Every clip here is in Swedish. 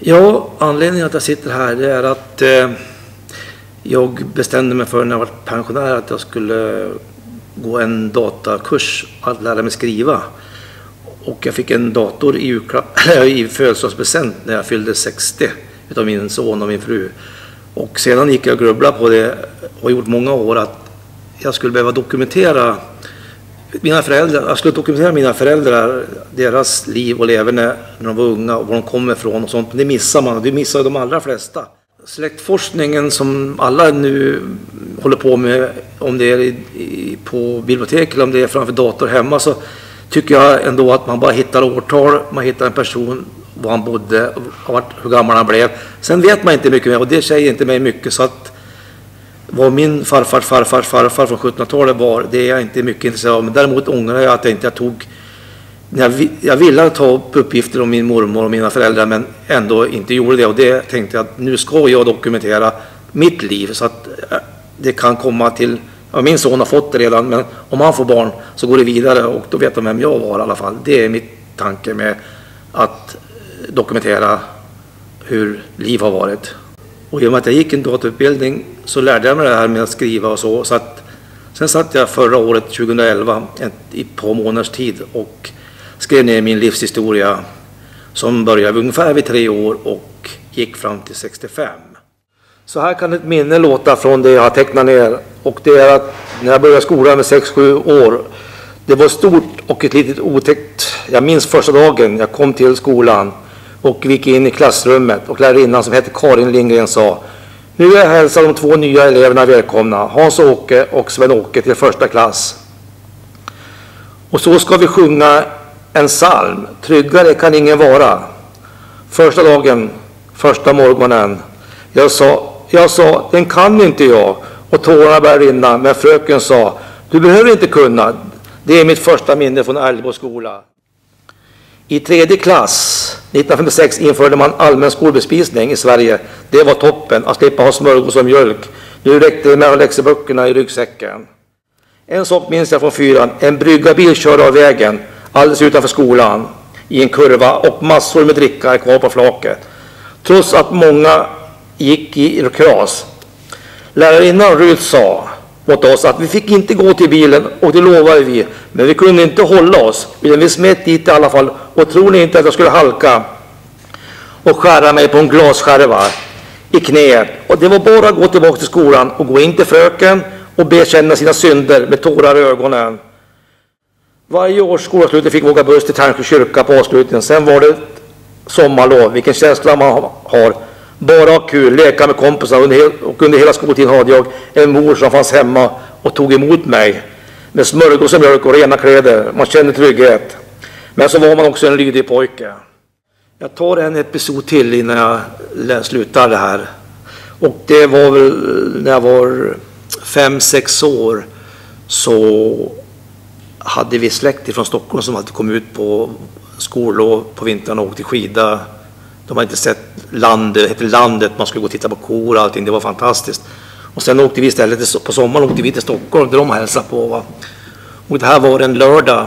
Ja, anledningen att jag sitter här det är att jag bestämde mig för när jag var pensionär att jag skulle gå en datakurs att lära mig skriva. Och jag fick en dator i födelsedagspresent när jag fyllde 60 utav min son och min fru. Och sedan gick jag och grubblade på det och gjort många år att jag skulle behöva dokumentera mina föräldrar, deras liv och leverne när de var unga och var de kommer ifrån och sånt. Men det missar man och det missar de allra flesta. Släktforskningen som alla nu håller på med, om det är på bibliotek eller om det är framför dator hemma, så tycker jag ändå att man bara hittar årtal, man hittar en person, var han bodde, hur gammal han blev. Sen vet man inte mycket mer och det säger inte mig mycket, så att vad min farfar från 1700-talet var, det är jag inte mycket intresserad av. Men däremot ångrar jag att jag tog, jag ville ta upp uppgifter om min mormor och mina föräldrar men ändå inte gjorde det. Och det tänkte jag att nu ska jag dokumentera mitt liv så att det kan komma till, ja, min son har fått det redan, men om han får barn så går det vidare och då vet de vem jag var i alla fall. Det är mitt tanke med att dokumentera hur liv har varit. Och i och med att jag gick en datautbildning så lärde jag mig det här med att skriva och så. Sen satt jag förra året, 2011, i ett par månaders tid och skrev ner min livshistoria som började ungefär vid 3 år och gick fram till 65. Så här kan ett minne låta från det jag har tecknat ner. Och det är att när jag började skolan med 6-7 år, det var stort och ett litet otäckt. Jag minns första dagen jag kom till skolan och gick in i klassrummet och lärarinnan som hette Karin Lindgren sa: nu är jag hälsar de 2 nya eleverna välkomna, Hans-Åke och Sven-Åke till första klass. Och så ska vi sjunga en psalm, tryggare kan ingen vara. Första dagen, första morgonen, jag sa, den kan inte jag, och tårarna började rinna, men fröken sa, du behöver inte kunna, det är mitt första minne från Älvbo skola. I 3:e klass 1956 införde man allmän skolbespisning i Sverige. Det var toppen att slippa ha smörgås och mjölk. Nu räckte det med att läxeböckerna i ryggsäcken. En sak minns jag från 4:an. En bryggarbil körde av vägen alldeles utanför skolan i en kurva och massor med dricka är kvar på flaket. Trots att många gick i kras. Lärarinnan Ruth sa åt oss att vi fick inte gå till bilen och det lovade vi. Men vi kunde inte hålla oss. Vi smet dit i alla fall och tror ni inte att jag skulle halka och skära mig på en glasskärva i knät. Och det var bara att gå tillbaka till skolan och gå in till fröken och bekänna sina synder med tårar i ögonen. Varje års skolavslutning fick vi åka buss till Tärnsjö kyrka på avslutningen. Sen var det sommarlov, vilken känsla man har. Bara kul, leka med kompisar och under hela skoltiden hade jag en mor som fanns hemma och tog emot mig med smörgås och mjölk och rena kläder. Man kände trygghet. Men så var man också en lydig pojke. Jag tar en episod till innan jag slutar det här. Och det var väl när jag var 5-6 år så hade vi släkt från Stockholm som alltid kom ut på skollov på vintern och åkte skida. De har inte sett landet, hette landet, man skulle gå och titta på kor och allting, det var fantastiskt. Och sen åkte vi istället, på sommaren åkte vi till Stockholm där de hälsade på. Va? Och det här var en lördag.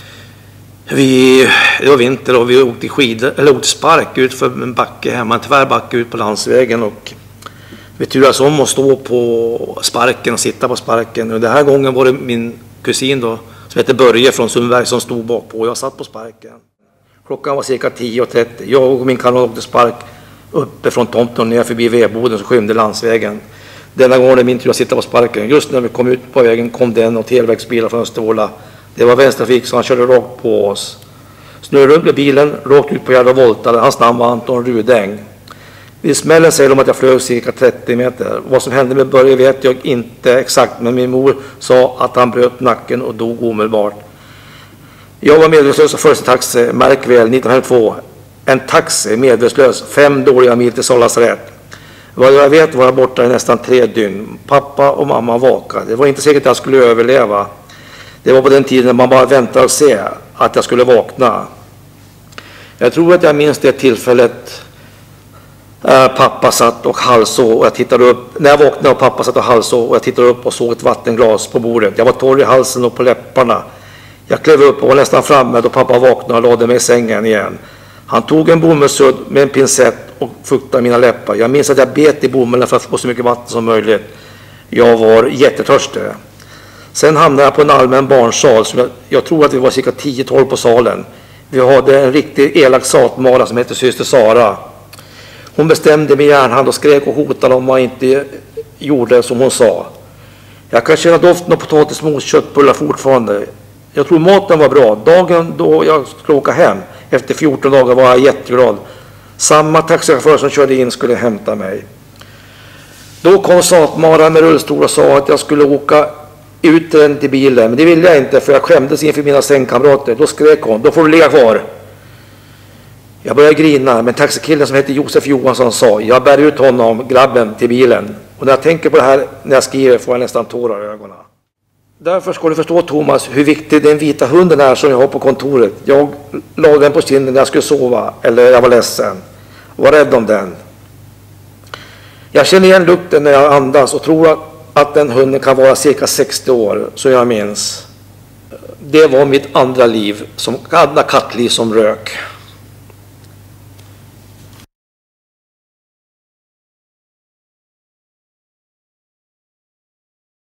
Det var vinter och vi åkte åkte spark ut för en backe hemma, en tvärbacke ut på landsvägen. Och vi turades om att stå på sparken och sitta på sparken. Och den här gången var det min kusin då, som heter Börje från Sundberg, som stod bak på och jag satt på sparken. Klockan var cirka 10:30. Jag och min kamrat åkte spark uppe från tomten och ner förbi vedboden som skymde landsvägen. Denna gången var det min tur att sitta på sparken. Just när vi kom ut på vägen kom det en och televerksbilar från Östervåla. Det var vänstertrafik så han körde rakt på oss. Snurrade runt med bilen, rakt ut på Järva voltade. Hans namn var Anton Rudäng. Vid smällen säger de att jag flög cirka 30 meter. Vad som hände med Börje vet jag inte exakt, men min mor sa att han bröt nacken och dog omedelbart. Jag var medvetslös och första taxi, märk väl, 1902. En taxi, medvetslös, 5 dåliga mil till Sollarsrätt. Vad jag vet var jag borta i nästan 3 dygn. Pappa och mamma vakade. Det var inte säkert att jag skulle överleva. Det var på den tiden man bara väntade och se att jag skulle vakna. Jag tror att jag minns det tillfället pappa satt och halsåg och jag tittade upp. När jag vaknade och pappa satt och halsåg och jag tittade upp och såg ett vattenglas på bordet. Jag var torr i halsen och på läpparna. Jag klev upp och var nästan framme då pappa vaknade och lade mig i sängen igen. Han tog en bomullsudd med en pincett och fuktade mina läppar. Jag minns att jag bet i bomullen för att få så mycket vatten som möjligt. Jag var jättetörstig. Sen hamnade jag på en allmän barnsal. Som jag tror att vi var cirka 10-12 på salen. Vi hade en riktigt elak satmara som hette syster Sara. Hon bestämde med järnhand och skrek och hotade om man inte gjorde som hon sa. Jag kan känna doften av potatismos, köttbullar fortfarande. Jag tror maten var bra. Dagen då jag skulle åka hem, efter 14 dagar, var jag jätteglad. Samma taxichaufför som körde in skulle hämta mig. Då kom satmaran med rullstol och sa att jag skulle åka ut till bilen. Men det ville jag inte, för jag skämdes inför mina sängkamrater. Då skrek hon: då får du ligga kvar. Jag började grina, men taxikillen som heter Josef Johansson sa: jag bär ut honom, grabben, till bilen. Och när jag tänker på det här när jag skriver får jag nästan tårar i ögonen. Därför ska du förstå, Thomas, hur viktig den vita hunden är som jag har på kontoret. Jag la den på kinden när jag skulle sova, eller jag var ledsen. Var rädd om den. Jag känner igen lukten när jag andas och tror att den hunden kan vara cirka 60 år, så jag minns. Det var mitt andra liv, som andra kattliv som rök.